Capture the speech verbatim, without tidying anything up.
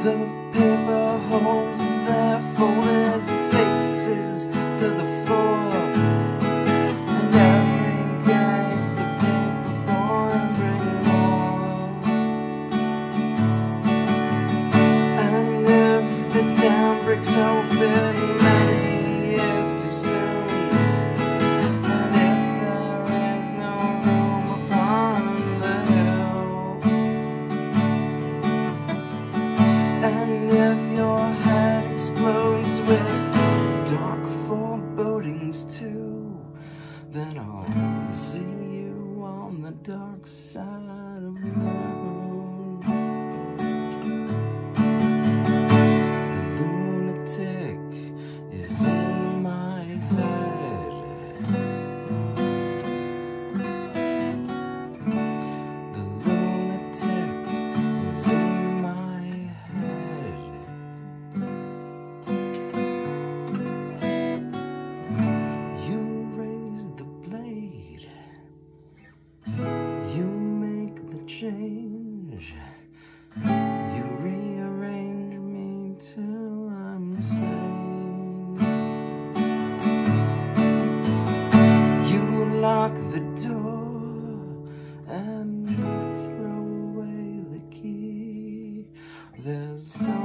The paper holds their folded faces to the floor, and every day the paper boy brings more. And if the dam breaks open many years too soon, and if there is no room upon the hill, and if your head explodes with dark forebodings too, then I'll see you on the dark side of the moon. The lunatic is in my head. The lunatic is in my head. You raise the blade, you make the change, you rearrange me till I'm sane. You lock the door and throw away the key. There's